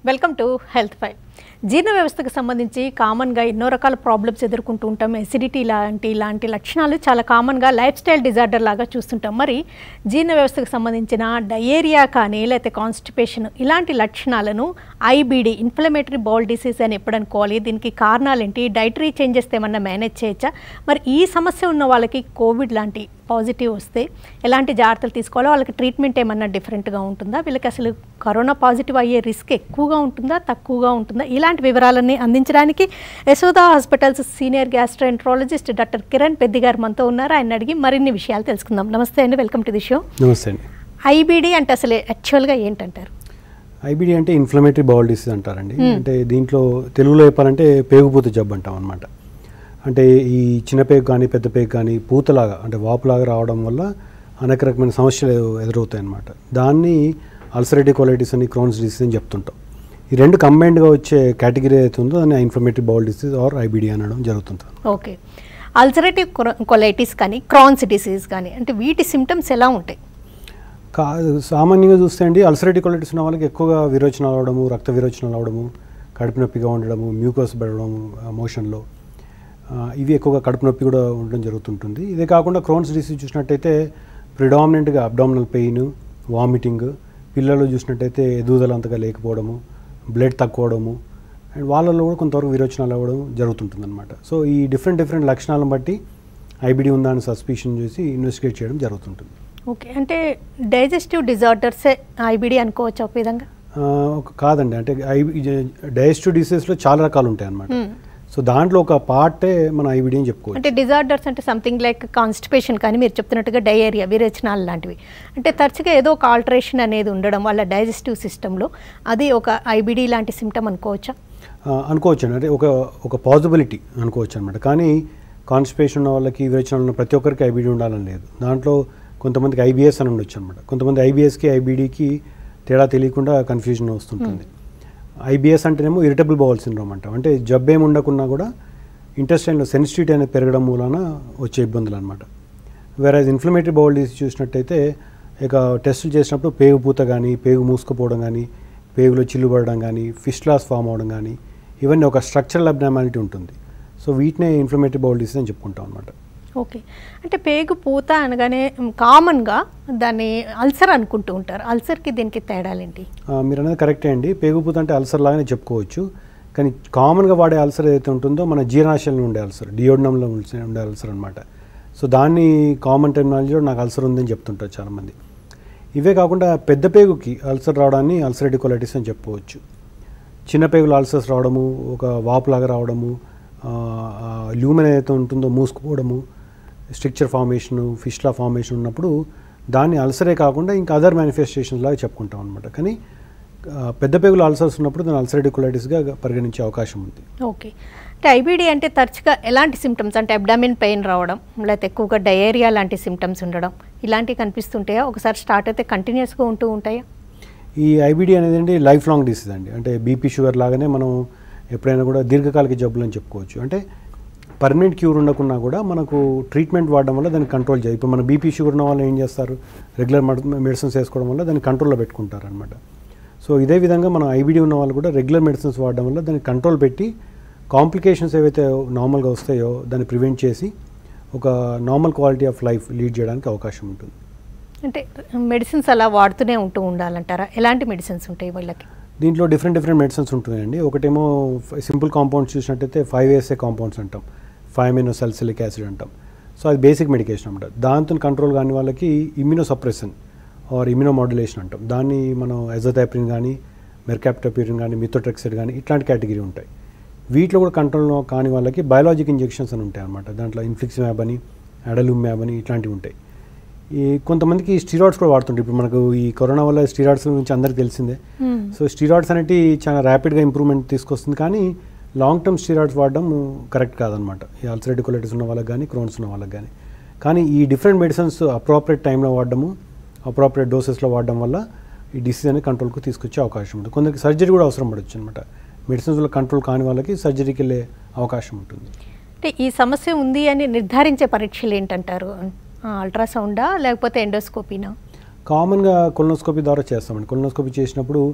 Welcome to health five. జీర్ణ వ్యవస్థకు సంబంధించి కామన్గా ఎన్నో రకాల ప్రాబ్లమ్స్ ఎదుర్కొంటూ ఉంటాం. ఎసిడిటీ ఇలాంటి లక్షణాలు చాలా కామన్గా లైఫ్ స్టైల్ డిజార్డర్ లాగా చూస్తుంటాం. మరి జీర్ణ వ్యవస్థకు సంబంధించిన డయేరియా కానీ లేకపోతే కాన్స్టిపేషన్ ఇలాంటి లక్షణాలను ఐబిడి ఇన్ఫ్లమేటరీ బౌల్ డిసీజ్ అని ఎప్పుడు అనుకోవాలి? దీనికి కారణాలు ఏంటి? డైటరీ చేంజెస్ ఏమన్నా మేనేజ్ చేయొచ్చా? మరి ఈ సమస్య ఉన్న వాళ్ళకి కోవిడ్ లాంటి పాజిటివ్ వస్తే ఎలాంటి జాగ్రత్తలు తీసుకోవాలో, వాళ్ళకి ట్రీట్మెంట్ ఏమన్నా డిఫరెంట్గా ఉంటుందా? వీళ్ళకి అసలు కరోనా పాజిటివ్ అయ్యే రిస్క్ ఎక్కువగా ఉంటుందా, తక్కువగా ఉంటుందా? ఇలాంటి వివరాలన్నీ అందించడానికి Yashoda hospitals senior gastroenterologist doctor Kiran Peddi గారు మనతో ఉన్నారు. ఆయన అడిగి మరిన్ని విషయాలు తెలుసుకుందాం. నమస్తే అండి, వెల్కమ్ టు ది షో. నమస్తే అండి. ఐబిడి అంటే అసలు యాక్చువల్గా ఏంటంటారు? ఐబిడి అంటే ఇన్ఫ్లమేటరీ బౌల్ డిసీజ్ అంటారండి. అంటే దీంట్లో తెలుగులో చెప్పాలంటే పేగుపూత జబ్బు అంటాం అనమాట. అంటే ఈ చిన్న పేగు కానీ పెద్ద పేగు కానీ పూతలాగా అంటే వాపులాగా రావడం వల్ల అనేక రకమైన సమస్యలు ఎదురవుతాయి అన్నమాట. దాన్ని అల్సరేటివ్ కొలైటిస్ అని, క్రోన్స్ డిసీజ్ అని చెప్తుంటాం. ఈ రెండు కంబైన్డ్గా వచ్చే కేటగిరీ అయితే ఉందో దాన్ని inflammatory bowel disease or IBD అనడం జరుగుతుంటుంది. ఓకే, అల్సరేటివ్ కొలైటిస్ కానీ క్రాన్స్ డిసీజ్ కానీ అంటే వీటి సిమ్టమ్స్ ఎలా ఉంటాయి? సామాన్యంగా చూస్తే అండి, అల్సరేటివ్ కొలైటిస్ ఉన్న వాళ్ళకి ఎక్కువగా విరోచనాలు అవడము, రక్త విరోచనాలు అవడము, కడుపు నొప్పిగా ఉండడము, మ్యూకస్ పెరగడము మోషన్లో, ఇవి ఎక్కువగా కడుపు నొప్పి కూడా ఉండడం జరుగుతుంటుంది. ఇదే కాకుండా క్రోన్స్ డిసీజ్ చూసినట్టయితే ప్రిడామినెంట్గా అబ్డామినల్ పెయిన్, వామిటింగ్, పిల్లలు చూసినట్టయితే ఎదుగుదల అంతగా లేకపోవడము, బ్లడ్ తక్కువడము, అండ్ వాళ్ళల్లో కూడా కొంతవరకు విరోచనాలు అవ్వడం జరుగుతుంటుంది అనమాట. సో ఈ డిఫరెంట్ లక్షణాలను బట్టి ఐబిడి ఉందా అని సస్పిషన్ చేసి ఇన్వెస్టిగేట్ చేయడం జరుగుతుంటుంది. ఓకే, అంటే డైజెస్టివ్ డిజార్డర్సే ఐబిడి అనుకోవచ్చు ఒక విధంగా? కాదండి, అంటే డైజెస్టివ్ డిసీజ్లో చాలా రకాలు ఉంటాయి అన్నమాట. సో దాంట్లో ఒక పార్టే మన ఐబిడి అని చెప్పుకోవచ్చు. అంటే డిజార్డర్స్ అంటే సంథింగ్ లైక్ కాన్స్టిపేషన్ కానీ మీరు చెప్తున్నట్టుగా డయేరియా, విరేచనాలు లాంటివి, అంటే తరచుగా ఏదో ఒక ఆల్టరేషన్ అనేది ఉండడం వల్ల డైజెస్టివ్ సిస్టంలో, అది ఒక ఐబిడి లాంటి సిమ్టమ్ అనుకోవచ్చా? అనుకోవచ్చు అండి, అంటే ఒక పాసిబిలిటీ అనుకోవచ్చు అనమాట. కానీ కాన్స్టిపేషన్ ఉన్న వాళ్ళకి, విరేచనాలు ఉన్న ప్రతి ఒక్కరికి ఐబిడి ఉండాలని లేదు. దాంట్లో కొంతమందికి ఐబిఎస్ అని ఉండొచ్చు అనమాట. కొంతమంది ఐబిఎస్కి ఐబిడికి తేడా తెలియకుండా కన్ఫ్యూజన్ వస్తుంటుంది. ఐబిఎస్ అంటేనేమో ఇరిటబుల్ బౌల్ సిండ్రోమ్ అంటాం. అంటే జబ్బేం ఉండకున్నా కూడా ఇంటెస్టైన్లో సెన్సిటివిటీ అనేది పెరగడం మూలన వచ్చే ఇబ్బందులు అనమాట. వేరే ఇన్ఫ్లమేటరీ బౌల్ డిసీజ్ చూసినట్టయితే ఇక టెస్టులు చేసినప్పుడు పేగు పూత కానీ, పేగు మూసుకుపోవడం కానీ, పేగులో చిల్లు పడడం కానీ, ఫిస్టులాస్ ఫామ్ అవడం కానీ, ఇవన్నీ ఒక స్ట్రక్చరల్ అబ్నార్మాలిటీ ఉంటుంది. సో వీటినే ఇన్ఫ్లమేటరీ బౌల్ డిసీజ్ అని చెప్పుకుంటాం అనమాట. ఓకే, అంటే పేగు పూత అనగానే కామన్గా దాన్ని అల్సర్ అనుకుంటూ ఉంటారు. అల్సర్కి దీనికి తేడాలేంటి? మీరు అనేది కరెక్టే అండి. పేగు పూత అంటే అల్సర్ లాగానే చెప్పుకోవచ్చు. కానీ కామన్గా వాడే అల్సర్ ఏదైతే ఉంటుందో మన జీర్ణాశయంలో ఉండే అల్సర్, డియోడనంలో ఉండే అల్సర్ అనమాట. సో దాన్ని కామన్ టెర్మినాలజీలో నాకు అల్సర్ ఉందని చెప్తుంటారు చాలామంది. ఇవే కాకుండా పెద్ద పేగుకి అల్సర్ రావడాన్ని అల్సరేటివ్ కొలైటిస్ అని చెప్పుకోవచ్చు. చిన్న పేగులు అల్సర్స్ రావడము, ఒక వాపులాగా రావడము, ల్యూమెన్ ఏదైతే ఉంటుందో మూసుకుపోవడము, స్ట్రక్చర్ ఫార్మేషను, ఫిస్టులా ఫార్మేషన్ ఉన్నప్పుడు దాన్ని అల్సరే కాకుండా ఇంకా అదర్ మేనిఫెస్టేషన్స్ లాగా చెప్పుకుంటాం అనమాట. కానీ పెద్ద పేగులు అల్సర్స్ ఉన్నప్పుడు దాన్ని అల్సరేటివ్ కొలైటిస్గా పరిగణించే అవకాశం ఉంది. ఓకే, అంటే ఐబిడి అంటే తరచుగా ఎలాంటి సిమ్టమ్స్, అంటే అబ్డామిన్ పెయిన్ రావడం, లేకపోతే ఎక్కువగా డయేరియా లాంటి సిమ్టమ్స్ ఉండడం, ఇలాంటివి కనిపిస్తుంటాయా? ఒకసారి స్టార్ట్ అయితే కంటిన్యూస్గా ఉంటూ ఉంటాయా? ఈ ఐబిడి అనేది అండి లైఫ్ లాంగ్ డిసీజ్ అండి. అంటే బీపీ, షుగర్ లాగానే మనం ఎప్పుడైనా కూడా దీర్ఘకాలిక జబ్బులు అని చెప్పుకోవచ్చు. అంటే పర్మనెంట్ క్యూర్ ఉండకున్నా కూడా మనకు ట్రీట్మెంట్ వాడడం వల్ల దాన్ని కంట్రోల్ చేయాలి. ఇప్పుడు మన బీపీ, షుగర్ ఉన్న వాళ్ళు ఏం చేస్తారు, రెగ్యులర్ మెడిసిన్స్ వేసుకోవడం వల్ల దాన్ని కంట్రోల్లో పెట్టుకుంటారు అనమాట. సో ఇదే విధంగా మన ఐబిడి ఉన్న వాళ్ళు కూడా రెగ్యులర్ మెడిసిన్స్ వాడడం వల్ల దాన్ని కంట్రోల్ పెట్టి కాంప్లికేషన్స్ ఏవైతే నార్మల్గా వస్తాయో దాన్ని ప్రివెంట్ చేసి ఒక normal quality of life lead చేయడానికి అవకాశం ఉంటుంది. అంటే మెడిసిన్స్ అలా వాడుతూనే ఉండాలంటారా? ఎలాంటి మెడిసిన్స్ ఉంటాయి వాళ్ళకి? దీంట్లో డిఫరెంట్ మెడిసిన్స్ ఉంటున్నాయండి. ఒకటేమో సింపుల్ కాంపౌండ్స్ చూసినట్టయితే 5-ASA కాంపౌండ్స్ అంటాం, 5-aminosalicylic acid అంటాం. సో అది బేసిక్ మెడికేషన్ అనమాట. దాంతో కంట్రోల్ కాని వాళ్ళకి ఇమ్యూనోసప్రెషన్ ఆర్ ఇమ్యూనోమాడ్యులేషన్ అంటాం. దాన్ని మనం ఎజోథైప్రిన్ కానీ, మెర్కాప్టోప్యూరిన్ కానీ, మిథోట్రెక్సైడ్ కానీ ఇట్లాంటి కేటగిరీ ఉంటాయి. వీటిలో కూడా కంట్రోల్ కాని వాళ్ళకి బయాలజిక్ ఇంజెక్షన్స్ అని ఉంటాయి అనమాట. దాంట్లో ఇన్ఫ్లిక్సిమ్యాబ్ అని, అడలుమ్యాబ్ అని ఇట్లాంటివి ఉంటాయి. ఈ కొంతమందికి స్టీరాయిడ్స్ కూడా వాడుతుంటారు. ఇప్పుడు మనకు ఈ కరోనా వల్ల స్టీరాయిడ్స్ గురించి అందరికీ తెలిసిందే. సో స్టీరాయిడ్స్ అనేవి చాలా ర్యాపిడ్గా ఇంప్రూవ్మెంట్ తీసుకొస్తుంది. కానీ లాంగ్ టర్మ్ స్టీరాయిడ్స్ వాడడం కరెక్ట్ కాదనమాట. ఈ అల్సరేటివ్ కొలైటిస్ ఉన్న వాళ్ళకి కానీ, క్రోన్స్ ఉన్న వాళ్ళకి కానీ. కానీ ఈ డిఫరెంట్ మెడిసిన్స్ అప్రోప్రియేట్ టైంలో వాడడము, అప్రోప్రియేట్ డోసెస్లో వాడడం వల్ల ఈ డిసీజ్ అనేది కంట్రోల్కి తీసుకొచ్చే అవకాశం ఉంటుంది. కొందరికి సర్జరీ కూడా అవసరం పడవచ్చు అనమాట. మెడిసిన్స్ వల్ల కంట్రోల్ కాని వాళ్ళకి సర్జరీకి వెళ్ళే అవకాశం ఉంటుంది. అంటే ఈ సమస్య ఉంది అని నిర్ధారించే పరీక్షలు ఏంటంటారు? అల్ట్రాసౌండా లేకపోతే ఎండోస్కోపీనా? కామన్గా కొలనోస్కోపీ ద్వారా చేస్తామండి. కొలనోస్కోపీ చేసినప్పుడు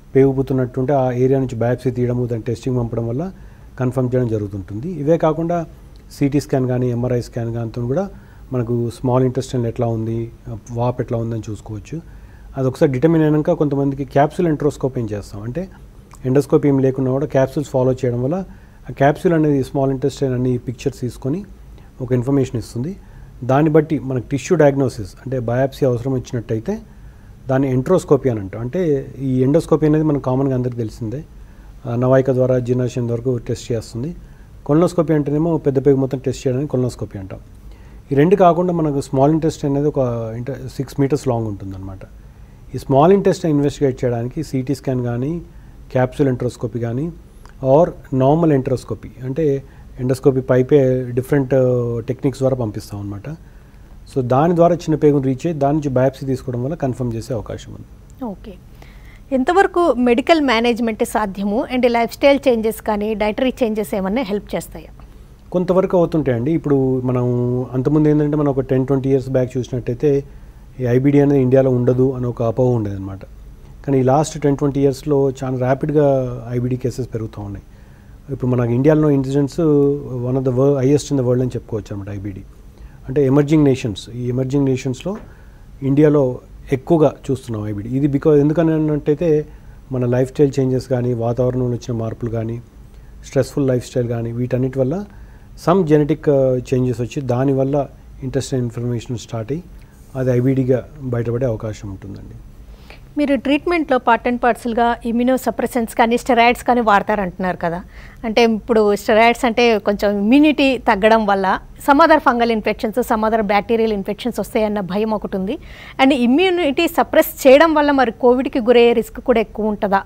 పేగుపుతున్నట్టుంటే ఆ ఏరియా నుంచి బయాప్సీ తీయడము దాన్ని టెస్టింగ్ పంపడం వల్ల కన్ఫర్మ్ చేయడం జరుగుతుంటుంది. ఇవే కాకుండా సిటీ స్కాన్ కానీ ఎంఆర్ఐ స్కాన్ కానీ కూడా మనకు స్మాల్ ఇంటెస్టైన్ ఎట్లా ఉంది, వాప్ ఎట్లా ఉందని చూసుకోవచ్చు. అది ఒకసారి డిటర్మిన్ అయినాక కొంతమందికి క్యాప్సూల్ ఎంట్రోస్కోపీ ఏం చేస్తాం అంటే ఎండోస్కోపీ ఏం లేకున్నా కూడా క్యాప్సూల్స్ ఫాలో చేయడం వల్ల ఆ క్యాప్సూల్ అనేది స్మాల్ ఇంటెస్టైన్ అన్ని పిక్చర్స్ తీసుకొని ఒక ఇన్ఫర్మేషన్ ఇస్తుంది. దాన్ని బట్టి మనకు టిష్యూ డయాగ్నోసిస్ అంటే బయాప్సీ అవసరం వచ్చినట్టయితే దాన్ని ఎంట్రోస్కోపీ అని అంటాం. అంటే ఈ ఎండోస్కోపీ అనేది మనకు కామన్గా అందరికీ తెలిసిందే, నవాయిక ద్వారా జీర్ణాశయం వరకు టెస్ట్ చేస్తుంది. కొలనోస్కోపీ అంటేనేమో పెద్ద పేగు మొత్తం టెస్ట్ చేయడానికి కొలనోస్కోపీ అంటాం. ఈ రెండు కాకుండా మనకు స్మాల్ ఇంటెస్టైన్ అనేది ఒక 6 మీటర్స్ లాంగ్ ఉంటుందన్నమాట. ఈ స్మాల్ ఇంటెస్టైన్ ఇన్వెస్టిగేట్ చేయడానికి సిటీ స్కాన్ కానీ క్యాప్సూల్ ఎంట్రోస్కోపీ కానీ ఆర్ నార్మల్ ఎంట్రోస్కోపీ అంటే ఎండోస్కోపీ పైపే డిఫరెంట్ టెక్నిక్స్ ద్వారా పంపిస్తాం అనమాట. సో దాని ద్వారా చిన్న పేగును రీచ్ అయ్యి దాని నుంచి బయాప్సీ తీసుకోవడం వల్ల కన్ఫర్మ్ చేసే అవకాశం ఉంది. ఓకే, ఎంతవరకు మెడికల్ మేనేజ్మెంట్ సాధ్యము అండ్ లైఫ్ స్టైల్ చేంజెస్ కానీ డైటరీ చేంజెస్ ఏమన్నా హెల్ప్ చేస్తాయా? కొంతవరకు అవుతుంటాయండి. ఇప్పుడు మనం అంతకుముందు ఏంటంటే మనం ఒక 10-20 ఇయర్స్ బ్యాక్ చూసినట్టయితే ఈ ఐబీడీ అనేది ఇండియాలో ఉండదు అని ఒక అపోహ ఉండేది అనమాట. కానీ ఈ లాస్ట్ 10-20 ఇయర్స్లో చాలా ర్యాపిడ్గా ఐబీడీ కేసెస్ పెరుగుతూ ఉన్నాయి. ఇప్పుడు మనకు ఇండియాలో incidents one of the highest in the world అని చెప్పుకోవచ్చు అనమాట ఐబీడీ. అంటే ఎమర్జింగ్ నేషన్స్, ఈ ఎమర్జింగ్ నేషన్స్లో ఇండియాలో ఎక్కువగా చూస్తున్నాం ఐబీడీ. ఇది ఎందుకని అన్నట్టయితే మన లైఫ్ స్టైల్ చేంజెస్ కానీ వాతావరణంలో వచ్చిన మార్పులు కానీ స్ట్రెస్ఫుల్ లైఫ్ స్టైల్ కానీ వీటన్నిటి వల్ల సమ్ జెనెటిక్ చేంజెస్ వచ్చి దానివల్ల ఇంటెస్టైన్ ఇన్ఫర్మేషన్ స్టార్ట్ అయ్యి అది ఐబీడీగా బయటపడే అవకాశం ఉంటుందండి. మీరు ట్రీట్మెంట్లో పార్ట్ అండ్ పార్సల్గా ఇమ్యూనో సప్రెసెంట్స్ కానీ స్టెరాయిడ్స్ కానీ వాడతారంటున్నారు కదా, అంటే ఇప్పుడు స్టెరాయిడ్స్ అంటే కొంచెం ఇమ్యూనిటీ తగ్గడం వల్ల some other fungal infections some other bacterial infections వస్తాయన్న భయం ఒకటి ఉంది. అండ్ ఇమ్యూనిటీ సప్రెస్ చేయడం వల్ల మరి కోవిడ్కి గురయ్యే రిస్క్ కూడా ఎక్కువ ఉంటుందా?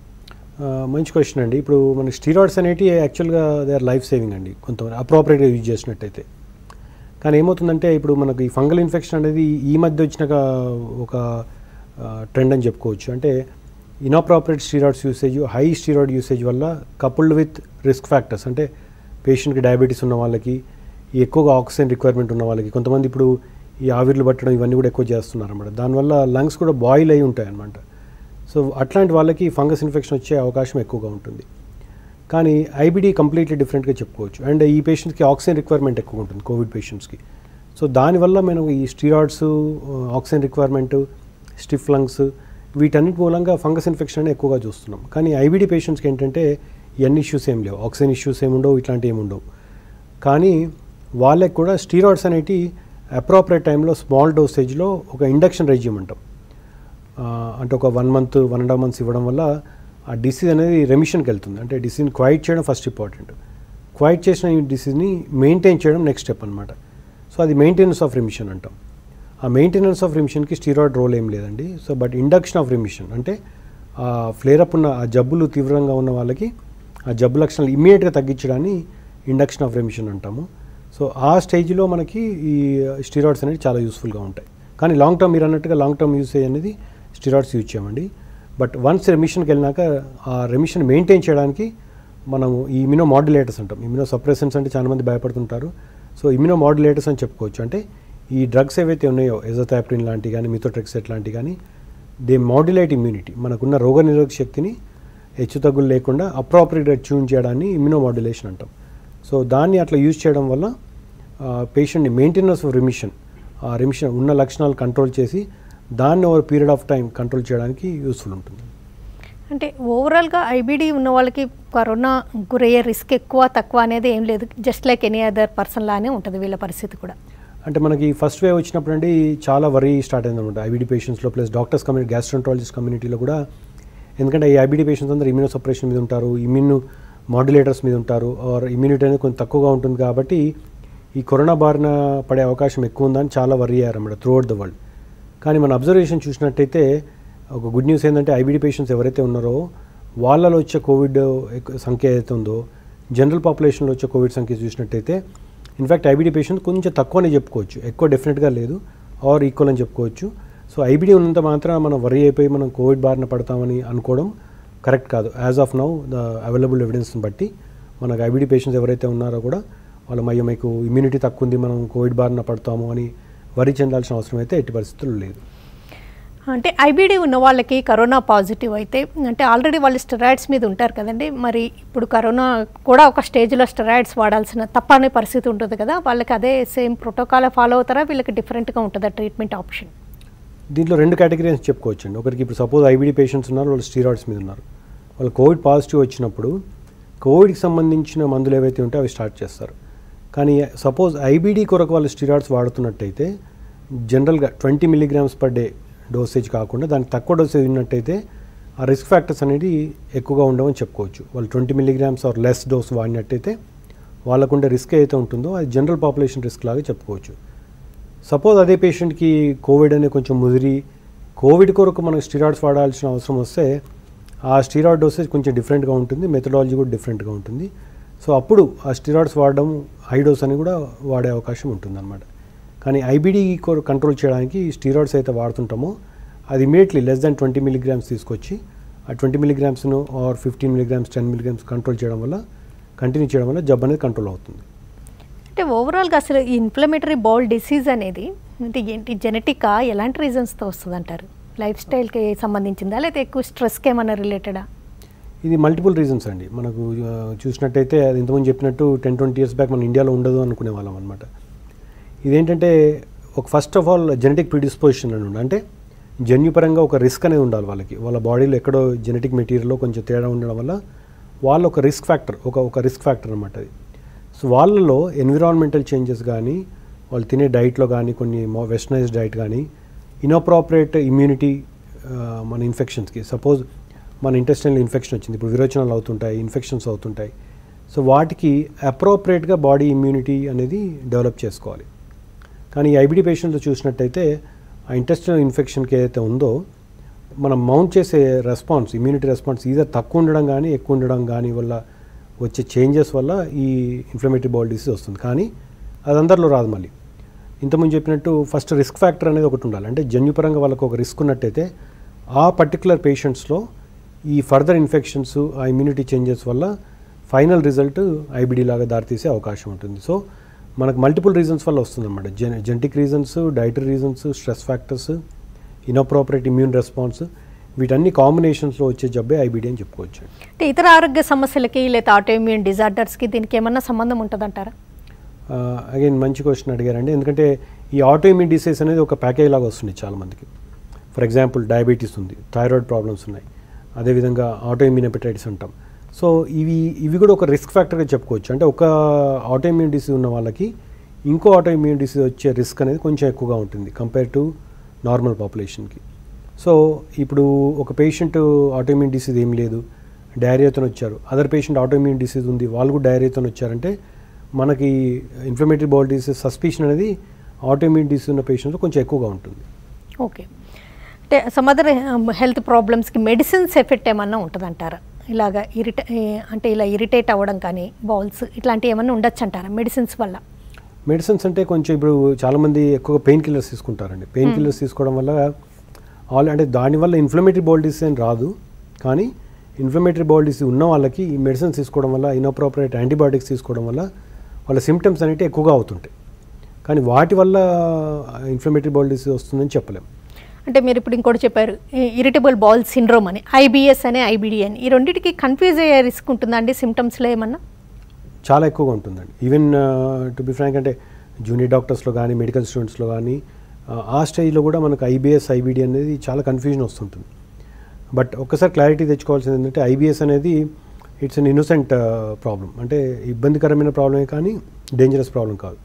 మంచి క్వశ్చన్ అండి. ఇప్పుడు మన స్టీరాయిడ్స్ అనేవి యాక్చువల్గా దే ఆర్ లైఫ్ సేవింగ్ అండి కొంతమంది అప్రోప్రియేట్గా యూజ్ చేసినట్టయితే. కానీ ఏమవుతుందంటే ఇప్పుడు మనకు ఈ ఫంగల్ ఇన్ఫెక్షన్ అనేది ఈ మధ్య వచ్చిన ఒక ట్రెండ్ అని చెప్పుకోవచ్చు. అంటే inappropriate steroids usage, high steroid usage వల్ల కపుల్డ్ విత్ రిస్క్ ఫ్యాక్టర్స్ అంటే పేషెంట్కి డయాబెటీస్ ఉన్న వాళ్ళకి, ఎక్కువగా ఆక్సిజన్ రిక్వైర్మెంట్ ఉన్న వాళ్ళకి, కొంతమంది ఇప్పుడు ఈ ఆవిర్లు పట్టడం ఇవన్నీ కూడా ఎక్కువ చేస్తున్నారు అన్నమాట. దానివల్ల లంగ్స్ కూడా బాయిల్ అయి ఉంటాయి అన్నమాట. సో అట్లాంటి వాళ్ళకి ఫంగస్ ఇన్ఫెక్షన్ వచ్చే అవకాశం ఎక్కువగా ఉంటుంది. కానీ ఐబీడీ కంప్లీట్లీ డిఫరెంట్గా చెప్పుకోవచ్చు. అండ్ ఈ పేషెంట్స్కి ఆక్సిజన్ రిక్వైర్మెంట్ ఎక్కువ ఉంటుంది కోవిడ్ పేషెంట్స్కి. సో దానివల్ల మనం ఈ steroids, oxygen requirement, stiff lungs వీటన్నిటి మూలంగా ఫంగస్ ఇన్ఫెక్షన్ అనేది ఎక్కువగా చూస్తున్నాం. కానీ ఐబీడీ పేషెంట్స్కి ఏంటంటే ఇవన్నీ ఇష్యూస్ ఏం లేవు, ఆక్సిజన్ ఇష్యూస్ ఏమి ఉండవు, ఇట్లాంటివి ఏమి ఉండవు. కానీ వాళ్ళకి కూడా స్టీరాయిడ్స్ అనేవి అప్రోప్రియేట్ టైంలో స్మాల్ డోసేజ్లో ఒక ఇండక్షన్ రెజ్యూమ్ అంటాం. అంటే ఒక 1 month 1.5 months ఇవ్వడం వల్ల ఆ డిసీజ్ అనేది రెమిషన్కి వెళ్తుంది. అంటే డిసీజ్ని క్వైట్ చేయడం ఫస్ట్ ఇంపార్టెంట్, క్వైట్ చేసిన ఈ డిసీజ్ని మెయింటైన్ చేయడం నెక్స్ట్ స్టెప్ అనమాట. సో అది మెయింటెనెన్స్ ఆఫ్ రెమిషన్ అంటాం. ఆ మెయింటెనెన్స్ ఆఫ్ రెమిషన్కి స్టీరాయిడ్ రోల్ ఏం లేదండి. So but induction of remission అంటే ఆ ఫ్లేరప్ ఉన్న ఆ జబ్బులు తీవ్రంగా ఉన్న వాళ్ళకి ఆ జబ్బు లక్షణాలు ఇమ్మీడియట్గా తగ్గించడాన్ని ఇండక్షన్ ఆఫ్ రెమిషన్ అంటాము. సో ఆ స్టేజ్లో మనకి ఈ స్టీరాయిడ్స్ అనేవి చాలా యూస్ఫుల్గా ఉంటాయి. కానీ లాంగ్ టర్మ్ మీరు అన్నట్టుగా లాంగ్ టర్మ్ యూసేజ్ అనేది స్టీరాయిడ్స్ యూజ్ చేయమండి. బట్ వన్స్ రెమిషన్కి వెళ్ళినాక ఆ రెమిషన్ మెయింటైన్ చేయడానికి మనము ఈ ఇమ్యూనో మాడ్యులేటర్స్ అంటాం. ఇమ్యూనో సప్రెసెంట్స్ అంటే చాలామంది భయపడుతుంటారు. సో ఇమ్యూనో మాడ్యులేటర్స్ అని చెప్పుకోవచ్చు. అంటే ఈ డ్రగ్స్ ఏవైతే ఉన్నాయో ఎజోథాప్రిన్ లాంటివి కానీ మిథోట్రెక్సేట్ లాంటివి కానీ దే మాడ్యులేట్ ఇమ్యూనిటీ, మనకున్న రోగనిరోధక శక్తిని హెచ్చుతగ్గులు లేకుండా అప్రోప్రియేట్గా ట్యూన్ చేయడాన్ని ఇమ్యూనో మాడ్యులేషన్ అంటాం. సో దాన్ని అట్లా యూజ్ చేయడం వల్ల పేషెంట్ని మెయింటెనెన్స్ ఆఫ్ రెమిషన్, ఆ రెమిషన్ ఉన్న లక్షణాలు కంట్రోల్ చేసి దాన్ని over period of time control చేయడానికి యూస్ఫుల్ ఉంటుంది. అంటే ఓవరాల్గా ఐబీడీ ఉన్న వాళ్ళకి కరోనా గురయ్యే రిస్క్ ఎక్కువ తక్కువ అనేది ఏం లేదు, just like any other person లానే ఉంటుంది వీళ్ళ పరిస్థితి కూడా. అంటే మనకి ఫస్ట్ వేవ్ వచ్చినప్పుడు అండి చాలా వరీ స్టార్ట్ అయిందనమాట ఐబీడీ పేషెంట్స్లో, ప్లస్ డాక్టర్స్ కమ్యూనిటీ, గ్యాస్ట్రోంట్రాలజిస్ట్ కమ్యూనిటీలో కూడా. ఎందుకంటే ఈ ఐబీడీ పేషెంట్స్ అందరూ ఇమ్యూనో సప్రెషన్ మీద ఉంటారు, ఇమ్యూన్ మాడ్యులేటర్స్ మీద ఉంటారు, ఆర్ ఇమ్యూనిటీ అనేది కొంచెం తక్కువగా ఉంటుంది. కాబట్టి ఈ కరోనా బారిన పడే అవకాశం ఎక్కువ ఉందని చాలా వరీ అయ్యారన్నమాట త్రూఅవుట్ ద వరల్డ్. కానీ మన అబ్జర్వేషన్ చూసినట్టయితే ఒక గుడ్ న్యూస్ ఏంటంటే ఐబీడీ పేషెంట్స్ ఎవరైతే ఉన్నారో వాళ్ళలో వచ్చే కోవిడ్ సంఖ్య ఏదైతే ఉందో జనరల్ పాపులేషన్లో వచ్చే కోవిడ్ సంఖ్య చూసినట్టయితే ఇన్ఫ్యాక్ట్ ఐబీడీ పేషెంట్స్ కొంచెం తక్కువనే చెప్పుకోవచ్చు, ఎక్కువ డెఫినెట్గా లేదు, ఆర్ ఈక్వల్ అని చెప్పుకోవచ్చు. సో ఐబీడీ ఉన్నంత మాత్రం మనం వరీ అయిపోయి మనం కోవిడ్ బారిన పడతామని అనుకోవడం కరెక్ట్ కాదు. As of now the available ఎవిడెన్స్ని బట్టి మనకు ఐబీడీ పేషెంట్స్ ఎవరైతే ఉన్నారో కూడా వాళ్ళ మీకు ఇమ్యూనిటీ తక్కువ ఉంది, మనం కోవిడ్ బారిన పడతాము అని వరీ చెందాల్సిన అవసరం అయితే ఎట్టి పరిస్థితుల్లో లేదు. అంటే ఐబీడీ ఉన్న వాళ్ళకి కరోనా పాజిటివ్ అయితే అంటే ఆల్రెడీ వాళ్ళు స్టెరాయిడ్స్ మీద ఉంటారు కదండి, మరి ఇప్పుడు కరోనా కూడా ఒక స్టేజ్లో స్టెరాయిడ్స్ వాడాల్సిన తప్పనే పరిస్థితి ఉంటుంది కదా, వాళ్ళకి అదే సేమ్ ప్రోటోకాల్ ఫాలో అవుతారా, వీళ్ళకి డిఫరెంట్గా ఉంటుందా ట్రీట్మెంట్ ఆప్షన్? దీంట్లో 2 కేటగిరీస్ చెప్పుకోవచ్చండి. ఒకరికి ఇప్పుడు సపోజ్ ఐబీడీ పేషెంట్స్ ఉన్నారు, వాళ్ళు స్టీరాయిడ్స్ మీద ఉన్నారు, వాళ్ళు కోవిడ్ పాజిటివ్ వచ్చినప్పుడు కోవిడ్కి సంబంధించిన మందులు ఏవైతే ఉంటే అవి స్టార్ట్ చేస్తారు. కానీ సపోజ్ ఐబీడీ కొరకు వాళ్ళు స్టీరాయిడ్స్ వాడుతున్నట్టయితే జనరల్గా 20 mg per day డోసేజ్ కాకుండా దానికి తక్కువ డోసేజ్ ఉన్నట్టయితే ఆ రిస్క్ ఫ్యాక్టర్స్ అనేది ఎక్కువగా ఉండవని చెప్పుకోవచ్చు. వాళ్ళు 20 mg ఆర్ లెస్ డోస్ వాడినట్టయితే వాళ్ళకుండే రిస్క్ ఏదైతే ఉంటుందో అది జనరల్ పాపులేషన్ రిస్క్ లాగా చెప్పుకోవచ్చు. సపోజ్ అదే పేషెంట్కి కోవిడ్ అనే కొంచెం ముదిరి కోవిడ్ కొరకు మనకు స్టీరాయిడ్స్ వాడాల్సిన అవసరం వస్తే ఆ స్టీరాయిడ్ డోసేజ్ కొంచెం డిఫరెంట్గా ఉంటుంది, మెథడాలజీ కూడా డిఫరెంట్గా ఉంటుంది. సో అప్పుడు ఆ స్టీరాయిడ్స్ వాడడం హై డోస్ అని కూడా వాడే అవకాశం ఉంటుందన్నమాట. కానీ ఐబీడీ కంట్రోల్ చేయడానికి స్టీరాయిడ్స్ అయితే వాడుతుంటామో అది ఇమీడియట్లీ లెస్ దాన్ 20 mg తీసుకొచ్చి ఆ 20 mg or 15 mg 10 mg control చేయడం వల్ల కంటిన్యూ చేయడం వల్ల జబ్బు అనేది కంట్రోల్ అవుతుంది. అంటే ఓవరాల్గా అసలు ఈ ఇన్ఫ్లమేటరీ బౌల్ డిసీజ్ అనేది అంటే ఏంటి, జెనెటికా, ఎలాంటి రీజన్స్తో వస్తుంది అంటారు? లైఫ్ స్టైల్కి సంబంధించిందా లేదా ఎక్కువ స్ట్రెస్కి ఏమైనా రిలేటెడా? ఇది మల్టిపుల్ రీజన్స్ అండి. మనకు చూసినట్టయితే అది ఇంతకుముందు చెప్పినట్టు 10-20 years బ్యాక్ మన ఇండియాలో ఉండదు అనుకునే వాళ్ళం అనమాట. ఇదేంటంటే ఒక first of all genetic predisposition అని ఉండాలి, అంటే జన్యుపరంగా ఒక రిస్క్ అనేది ఉండాలి వాళ్ళకి, వాళ్ళ బాడీలో ఎక్కడో జెనెటిక్ మెటీరియల్లో కొంచెం తేడా ఉండడం వల్ల వాళ్ళు ఒక రిస్క్ ఫ్యాక్టర్, ఒక రిస్క్ ఫ్యాక్టర్ అనమాట అది. సో వాళ్ళలో ఎన్విరాన్మెంటల్ చేంజెస్ కానీ వాళ్ళు తినే డైట్లో కానీ కొన్ని వెస్టర్నైజ్డ్ డైట్ కానీ ఇన్అప్రాపరియేట్ ఇమ్యూనిటీ మన ఇన్ఫెక్షన్స్కి, సపోజ్ మన ఇంటెస్టైనల్ ఇన్ఫెక్షన్ వచ్చింది, ఇప్పుడు విరోచనాలు అవుతుంటాయి, ఇన్ఫెక్షన్స్ అవుతుంటాయి. సో వాటికి అప్రోప్రియేట్గా బాడీ ఇమ్యూనిటీ అనేది డెవలప్ చేసుకోవాలి. కానీ ఈ ఐబీడీ పేషెంట్స్ చూసినట్టయితే ఆ ఇంటెస్టైనల్ ఇన్ఫెక్షన్కి ఏదైతే ఉందో మనం మౌంట్ చేసే రెస్పాన్స్, ఇమ్యూనిటీ రెస్పాన్స్ ఈజర్ తక్కువ ఉండడం కానీ ఎక్కువ ఉండడం కానీ వల్ల వచ్చే చేంజెస్ వల్ల ఈ ఇన్ఫ్లమేటరీ బౌల్ డిసీజ్ వస్తుంది. కానీ అది అందరిలో రాదు. మళ్ళీ ఇంతకుముందు చెప్పినట్టు ఫస్ట్ రిస్క్ ఫ్యాక్టర్ అనేది ఒకటి ఉండాలి, అంటే జన్యుపరంగా వాళ్ళకు ఒక రిస్క్ ఉన్నట్టయితే ఆ పర్టికులర్ పేషెంట్స్లో ఈ ఫర్దర్ ఇన్ఫెక్షన్స్ ఆ ఇమ్యూనిటీ చేంజెస్ వల్ల ఫైనల్ రిజల్ట్ ఐబీడీ లాగా దారితీసే అవకాశం ఉంటుంది. సో మనకు మల్టిపుల్ రీజన్స్ వల్ల వస్తుందన్నమాట. Genetic reasons, dietary reasons, stress factors, inappropriate immune response, వీటన్ని కాంబినేషన్స్లో వచ్చే జబ్బే ఐబీడీ అని చెప్పుకోవచ్చు. అంటే ఇతర ఆరోగ్య సమస్యలకి లేదా ఆటోఇమ్యూన్ డిజార్డర్స్కి దీనికి ఏమన్నా సంబంధం ఉంటుందంటారా? అగైన్ మంచి క్వశ్చన్ అడిగారండి. ఎందుకంటే ఈ ఆటోఇమ్యూన్ డిసీజ్ అనేది ఒక ప్యాకేజ్ లాగా వస్తుంది చాలామందికి. ఫర్ ఎగ్జాంపుల్ డయాబెటీస్ ఉంది, థైరాయిడ్ ప్రాబ్లమ్స్ ఉన్నాయి, అదేవిధంగా ఆటోఇమ్యూన్ హెపటైటిస్ అంటాం. సో ఇవి కూడా ఒక రిస్క్ ఫ్యాక్టర్గా చెప్పుకోవచ్చు. అంటే ఒక ఆటోఇమ్యూన్ డిసీజ్ ఉన్న వాళ్ళకి ఇంకో ఆటోఇమ్యూన్ డిసీజ్ వచ్చే రిస్క్ అనేది కొంచెం ఎక్కువగా ఉంటుంది కంపేర్ టు నార్మల్ పాపులేషన్కి. సో ఇప్పుడు ఒక పేషెంట్ ఆటోఇమ్యూన్ డిసీజ్ ఏం లేదు, డయేరియాతో వచ్చారు, అదర్ పేషెంట్ ఆటోఇమ్యూన్ డిసీజ్ ఉంది, వాళ్ళు కూడా డయేరియాతో వచ్చారంటే మనకి ఇన్ఫ్లమేటరీ బౌల్ డిసీజ్ సస్పిషన్ అనేది ఆటోఇమ్యూన్ డిసీజ్ ఉన్న పేషెంట్స్లో కొంచెం ఎక్కువగా ఉంటుంది. ఓకే, అంటే సమ్ అదర్ హెల్త్ ప్రాబ్లమ్స్కి మెడిసిన్స్ ఎఫెక్ట్ ఏమన్నా ఉంటుందంటారా? ఇలాగా అంటే ఇలా ఇరిటేట్ అవ్వడం కానీ బౌల్స్ ఇట్లాంటివి ఏమన్నా ఉండొచ్చు అంటారా మెడిసిన్స్ వల్ల? మెడిసిన్స్ అంటే కొంచెం ఇప్పుడు చాలామంది ఎక్కువగా పెయిన్ కిల్లర్స్ తీసుకుంటారండి. పెయిన్ కిల్లర్స్ తీసుకోవడం వల్ల అంటే దానివల్ల ఇన్ఫ్లమేటరీ బౌల్ డిసీజ్ అని రాదు, కానీ ఇన్ఫ్లమేటరీ బౌల్ డిసీజ్ ఉన్న వాళ్ళకి ఈ మెడిసిన్స్ తీసుకోవడం వల్ల, ఇన్అప్రోపరియేట్ యాంటీబయాటిక్స్ తీసుకోవడం వల్ల వాళ్ళ సిమ్టమ్స్ అనేవి ఎక్కువగా అవుతుంటాయి. కానీ వాటి వల్ల ఇన్ఫ్లమేటరీ బౌల్ డిసీజ్ వస్తుందని చెప్పలేము. అంటే మీరు ఇప్పుడు ఇంకోటి చెప్పారు, ఇరిటబుల్ బౌల్ సిండ్రోమ్ అని, ఐబిఎస్ అని, ఐబిడి అని, ఈ రెండింటికి కన్ఫ్యూజ్ అయ్యే రిస్క్ ఉంటుందా అండి సిమ్టమ్స్లో ఏమన్నా? చాలా ఎక్కువగా ఉంటుందండి. ఈవెన్ టు బి ఫ్రాంక్ అంటే జూనియర్ డాక్టర్స్లో కానీ మెడికల్ స్టూడెంట్స్లో కానీ ఆ స్టేజ్లో కూడా మనకు ఐబిఎస్ ఐబిడి అనేది చాలా కన్ఫ్యూజన్ వస్తుంటుంది. బట్ ఒక్కసారి క్లారిటీ తెచ్చుకోవాల్సింది ఏంటంటే ఐబిఎస్ అనేది ఇట్స్ అన్ ఇన్నోసెంట్ ప్రాబ్లం, అంటే ఇబ్బందికరమైన ప్రాబ్లమే కానీ డేంజరస్ ప్రాబ్లం కాదు.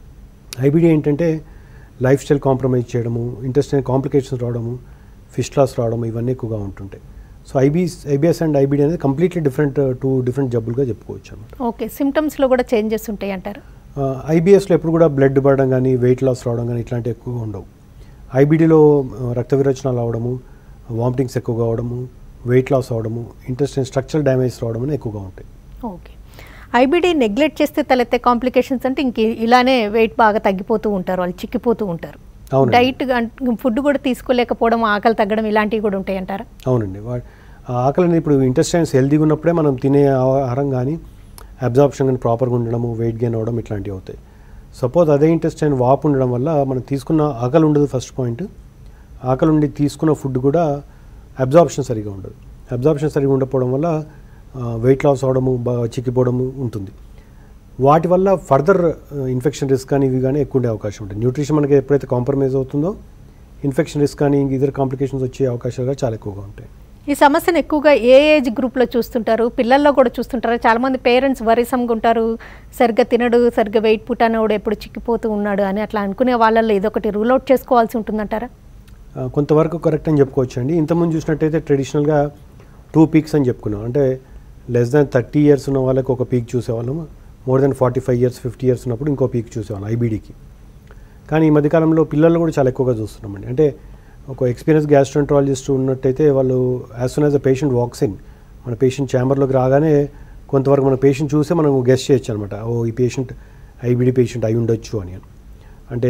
ఐబిడి ఏంటంటే లైఫ్ స్టైల్ కాంప్రమైజ్ చేయడము, ఇంటెస్టైనల్ కాంప్లికేషన్స్ రావడము, ఫిస్టులాస్ రావడము, ఇవన్నీ ఎక్కువగా ఉంటుంటాయి. సో ఐబిఎస్ అండ్ ఐబిడి అనేది కంప్లీట్లీ టూ డిఫరెంట్ జబ్బులుగా చెప్పుకోవచ్చు అన్నమాట. ఓకే, సిమ్టమ్స్లో కూడా చేంజెస్ ఉంటాయి అంటారు? ఐబిఎస్లో ఎప్పుడు కూడా బ్లడ్ పడడం కానీ వెయిట్ లాస్ రావడం కానీ ఇట్లాంటివి ఎక్కువగా ఉండవు. ఐబిడిలో రక్త విరోచనాలు అవడము, వామిటింగ్స్ ఎక్కువగా అవడము, వెయిట్ లాస్ అవడము, ఇంటెస్టైన్ స్ట్రక్చరల్ డ్యామేజ్ రావడం అని ఎక్కువగా ఉంటాయి. ఓకే, ఐబిడి నెగ్లెక్ట్ చేస్తే తలెత్తే కాంప్లికేషన్స్ అంటే ఇంక ఇలానే వెయిట్ బాగా తగ్గిపోతూ ఉంటారు, వాళ్ళు చిక్కిపోతూ ఉంటారు, డైట్ ఫుడ్ కూడా తీసుకోలేకపోవడం, ఆకలి తగ్గడం, ఇలాంటివి కూడా ఉంటాయి అంటారా? అవునండి, ఆకలి అనేది ఇప్పుడు ఇంటెస్టైన్స్ హెల్తీగా ఉన్నప్పుడే మనం తినే ఆహారం కానీ అబ్జార్ప్షన్ కానీ ప్రాపర్గా ఉండడము, వెయిట్ గెయిన్ అవ్వడం ఇట్లాంటివి అవుతాయి. సపోజ్ అదే ఇంటెస్టైన్ వాపు ఉండడం వల్ల మనం తీసుకున్న ఆకలి ఉండదు ఫస్ట్ పాయింట్, ఆకలి ఉండి తీసుకున్న ఫుడ్ కూడా అబ్జార్ప్షన్ సరిగా ఉండదు. అబ్జార్ప్షన్ సరిగా ఉండకపోవడం వల్ల వెయిట్ లాస్ అవడము, బాగా చిక్కిపోవడము ఉంటుంది. వాటి వల్ల ఫర్దర్ ఇన్ఫెక్షన్ రిస్క్ కానీ ఇవి కానీ ఎక్కువ ఉండే అవకాశం ఉంటుంది. న్యూట్రిషన్ మనకి ఎప్పుడైతే కాంప్రమైజ్ అవుతుందో ఇన్ఫెక్షన్ రిస్క్ కానీ ఇతర కాంప్లికేషన్స్ వచ్చే అవకాశాలు చాలా ఎక్కువగా ఉంటాయి. ఈ సమస్యను ఎక్కువగా ఏ ఏజ్ గ్రూప్లో చూస్తుంటారు? పిల్లల్లో కూడా చూస్తుంటారు. చాలామంది పేరెంట్స్ వరీసంగా ఉంటారు, సరిగ్గా తినడు, సరిగ్గా వెయిట్ పుట్టానోడు ఎప్పుడు చిక్కిపోతూ ఉన్నాడు అని అట్లా అనుకునే వాళ్ళల్లో ఇదొకటి రూల్ అవుట్ చేసుకోవాల్సి ఉంటుందంటారా? కొంతవరకు కరెక్ట్ అని చెప్పుకోవచ్చు అండి. ఇంతకుముందు చూసినట్టయితే ట్రెడిషనల్గా 2 పీక్స్ అని చెప్పుకున్నాం. అంటే లెస్ దాన్ 30 years ఉన్న వాళ్ళకి ఒక పీక్ చూసేవాళ్ళము, మోర్ దెన్ 45 years 50 years ఉన్నప్పుడు ఇంకో పీక్ చూసేవాళ్ళం ఐబీడీకి. కానీ ఈ మధ్యకాలంలో పిల్లలు కూడా చాలా ఎక్కువగా చూస్తున్నామండి. అంటే ఒక ఎక్స్పీరియన్స్ గ్యాస్ట్రోఎంట్రాలజిస్ట్ ఉన్నట్టయితే వాళ్ళు as soon as the patient walks in, మన పేషెంట్ ఛాంబర్లోకి రాగానే కొంతవరకు మన పేషెంట్ చూస్తే మనం గెస్ చేయొచ్చు అనమాట, ఓ ఈ పేషెంట్ ఐబీడీ పేషెంట్ అయి ఉండొచ్చు అని. అంటే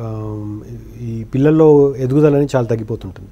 ఈ పిల్లల్లో ఎదుగుదల అనేది చాలా తగ్గిపోతుంటుంది.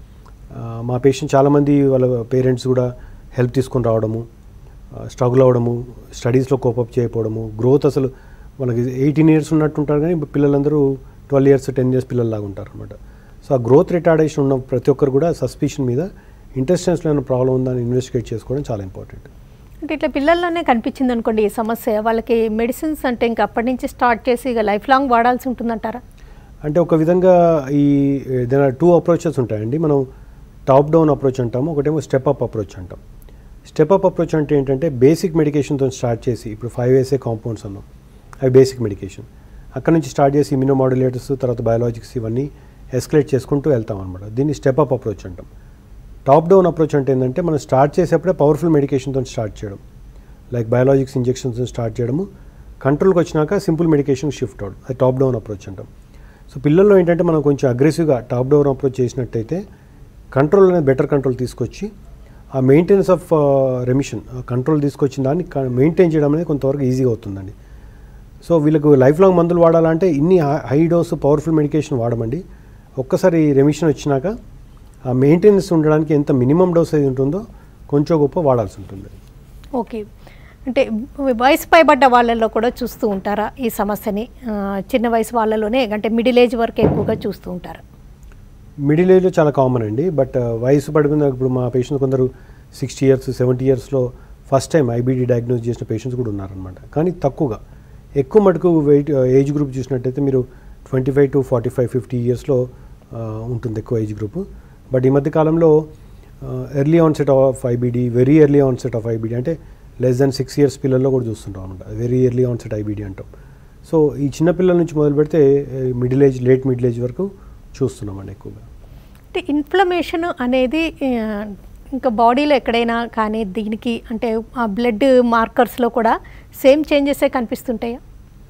మా పేషెంట్ చాలామంది వాళ్ళ పేరెంట్స్ కూడా హెల్ప్ తీసుకొని రావడము, స్ట్రగుల్ అవ్వడము, స్టడీస్లో కోపప్ చేయకపోవడము, గ్రోత్ అసలు మనకి 18 years ఉన్నట్టుంటారు కానీ పిల్లలందరూ 12 years 10 years పిల్లల్లాగా ఉంటారు అనమాట. సో ఆ గ్రోత్ రిటార్డేషన్ ఉన్న ప్రతి ఒక్కరు కూడా సస్పిషన్ మీద ఇంటెస్టైన్స్లో ఏమైనా ప్రాబ్లం ఉందని ఇన్వెస్టిగేట్ చేసుకోవడం చాలా ఇంపార్టెంట్. అంటే ఇట్లా పిల్లల్లోనే కనిపించింది అనుకోండి ఈ సమస్య, వాళ్ళకి మెడిసిన్స్ అంటే ఇంకా అప్పటి నుంచి స్టార్ట్ చేసి ఇక లైఫ్ లాంగ్ వాడాల్సి ఉంటుందంటారా? అంటే ఒక విధంగా ఈ ఏదైనా 2 approaches ఉంటాయండి. మనం టాప్ డౌన్ అప్రోచ్ అంటాము, ఒకటేమో స్టెప్ అప్ అప్రోచ్ అంటాం. స్టెప్ అప్ అప్రోచ్ అంటే ఏంటంటే బేసిక్ మెడికేషన్తో స్టార్ట్ చేసి, ఇప్పుడు 5 కాంపౌండ్స్ అన్నాం, అవి బేసిక్ మెడికేషన్. అక్కడ నుంచి స్టార్ట్ చేసి ఇమ్యూనోమాడ్యులేటర్స్, తర్వాత బయాలజిక్స్ ఇవన్నీ ఎస్కలేట్ చేసుకుంటూ వెళ్తాం అనమాట. దీన్ని స్టెప్ అప్ అప్రోచ్ అంటాం. టాప్ డౌన్ అప్రోచ్ అంటే ఏంటంటే మనం స్టార్ట్ చేసేప్పుడే పవర్ఫుల్ మెడికేషన్తో స్టార్ట్ చేయడం, లైక్ బయాలజిక్స్ ఇంజెక్షన్స్ స్టార్ట్ చేయడము, కంట్రోల్కి వచ్చినాక సింపుల్ మెడికేషన్ షిఫ్ట్ అవడం, అది టాప్ డౌన్ అప్రోచ్ అంటాం. సో పిల్లల్లో ఏంటంటే మనం కొంచెం అగ్రెసివ్గా టాప్ డౌన్ అప్రోచ్ చేసినట్టయితే కంట్రోల్ అనేది బెటర్ కంట్రోల్ తీసుకొచ్చి ఆ మెయింటెనెన్స్ ఆఫ్ రెమిషన్, కంట్రోల్ తీసుకొచ్చిన దాన్ని మెయింటైన్ చేయడం అనేది కొంతవరకు ఈజీగా అవుతుందండి. సో వీళ్ళకు లైఫ్ లాంగ్ మందులు వాడాలంటే ఇన్ని హై డోసు పవర్ఫుల్ మెడికేషన్ వాడమండి. ఒక్కసారి రెమిషన్ వచ్చినాక ఆ మెయింటెనెన్స్ ఉండడానికి ఎంత మినిమం డోసేజ్ ఉంటుందో కొంచెం గొప్ప వాడాల్సి ఉంటుంది. ఓకే, అంటే వయసు పైబడ్డ వాళ్ళల్లో కూడా చూస్తూ ఉంటారా ఈ సమస్యని? చిన్న వయసు వాళ్ళలోనే అంటే మిడిల్ ఏజ్ వరకు ఎక్కువగా చూస్తూ ఉంటారా? మిడిల్ ఏజ్లో చాలా కామన్ అండి. బట్ వయసు పడిపోయిన ఇప్పుడు మా పేషెంట్స్ కొందరు 60 years 70 yearsలో ఫస్ట్ టైం ఐబీడీ డయాగ్నోస్ చేసిన పేషెంట్స్ కూడా ఉన్నారనమాట. కానీ తక్కువగా, ఎక్కువ మటుకు ఏజ్ గ్రూప్ చూసినట్టయితే మీరు 25 to 45 50 yearsలో ఉంటుంది ఎక్కువ ఏజ్ గ్రూప్. బట్ ఈ మధ్య కాలంలో early onset of IBD, very early onset of IBD, అంటే లెస్ దాన్ 6 years పిల్లల్లో కూడా చూస్తుంటాం అనమాట, వెరీ ఎర్లీ ఆన్సెట్ ఐబీడీ అంటాం. సో ఈ చిన్న పిల్లల నుంచి మొదలు పెడితే middle age, late middle age వరకు చూస్తున్నామండి ఎక్కువగా. అంటే ఇన్ఫ్లమేషన్ అనేది ఇంకా బాడీలో ఎక్కడైనా కానీ దీనికి అంటే ఆ బ్లడ్ మార్కర్స్లో కూడా సేమ్ చేంజెసే కనిపిస్తుంటాయా?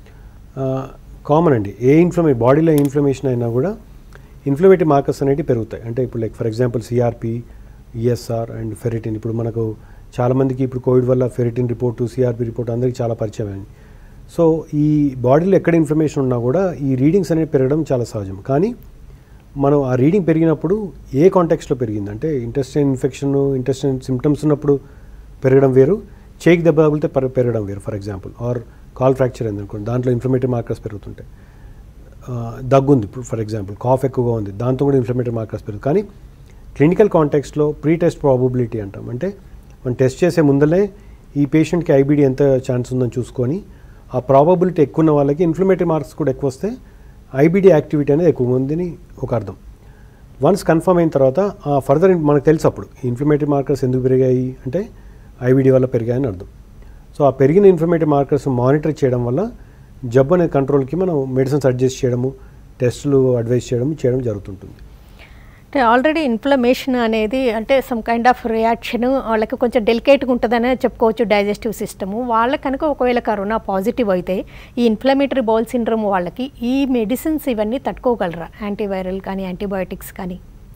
కామన్ అండి. బాడీలో ఇన్ఫ్లమేషన్ అయినా కూడా ఇన్ఫ్లమేటరీ మార్కర్స్ అనేవి పెరుగుతాయి. అంటే ఇప్పుడు like for example CRP, ESR and ferritin. ఇప్పుడు మనకు చాలామందికి ఇప్పుడు కోవిడ్ వల్ల ఫెరిటిన్ రిపోర్టు, సిఆర్పి రిపోర్ట్ అందరికీ చాలా పరిచయం అయింది. సో ఈ బాడీలో ఎక్కడ ఇన్ఫ్లమేషన్ ఉన్నా కూడా ఈ రీడింగ్స్ అనేవి పెరగడం చాలా సహజం. కానీ మనం ఆ రీడింగ్ పెరిగినప్పుడు ఏ కాంటెక్స్లో పెరిగింది అంటే ఇంటెస్టైన్ ఇన్ఫెక్షన్, ఇంటెస్టైన్ సిమ్టమ్స్ ఉన్నప్పుడు పెరగడం వేరు, చేయికి దెబ్బ తగిలితే పెరగడం వేరు. For example or call fracture అయింది అనుకోండి, దాంట్లో ఇన్ఫ్లమేటరీ మార్కర్స్ పెరుగుతుంటాయి. దగ్గుంది ఇప్పుడు ఫర్ ఎగ్జాంపుల్, కాఫ్ ఎక్కువగా ఉంది, దాంతో కూడా ఇన్ఫ్లమేటరీ మార్కర్స్ పెరుగుతుంది. కానీ క్లినికల్ కాంటెక్స్లో ప్రీ టెస్ట్ ప్రాబబిలిటీ అంటాం. అంటే మనం టెస్ట్ చేసే ముందలే ఈ పేషెంట్కి ఐబీడీ ఎంత ఛాన్స్ ఉందని చూసుకొని ఆ ప్రాబబిలిటీ ఎక్కువ ఉన్న వాళ్ళకి ఇన్ఫ్లమేటరీ మార్క్స్ కూడా ఎక్కువ వస్తే ఐబీడీ యాక్టివిటీ అనేది ఎక్కువ ఉందని ఒక అర్థం. వన్స్ కన్ఫర్మ్ అయిన తర్వాత ఫర్దర్ మనకు తెలుసు అప్పుడు ఇన్ఫ్లమేటరీ మార్కర్స్ ఎందుకు పెరిగాయి అంటే ఐబీడీ వల్ల పెరిగాయని అర్థం. సో ఆ పెరిగిన ఇన్ఫ్లమేటరీ మార్కర్స్ మానిటర్ చేయడం వల్ల జబ్బు అనే కంట్రోల్కి మనం మెడిసిన్స్ అడ్జస్ట్ చేయడము, టెస్టులు అడ్వైస్ చేయడం జరుగుతుంటుంది. అంటే ఆల్రెడీ ఇన్ఫ్లమేషన్ అనేది అంటే సమ్ కైండ్ ఆఫ్ రియాక్షన్, వాళ్ళకి కొంచెం డెలికేట్గా ఉంటుందనే చెప్పుకోవచ్చు డైజెస్టివ్ సిస్టము. వాళ్ళకి కనుక ఒకవేళ కరోనా పాజిటివ్ అయితే ఈ ఇన్ఫ్లమేటరీ బౌల్ సిండ్రోమ్ వాళ్ళకి ఈ మెడిసిన్స్ ఇవన్నీ తట్టుకోగలరా? యాంటీవైరల్ కానీ యాంటీబయాటిక్స్ కానీ?